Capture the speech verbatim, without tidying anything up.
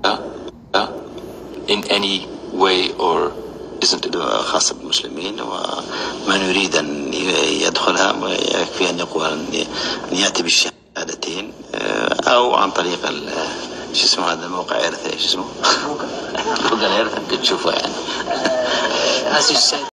in any way or isn't it? خاصة بالمسلمين، ومن يريد أن يدخلها يكفي أن يقول أن يأتي بالشهادتين أو عن طريق شو اسمه هذا الموقع عرفه، شو اسمه؟ جوجل عرفه، تشوفه يعني.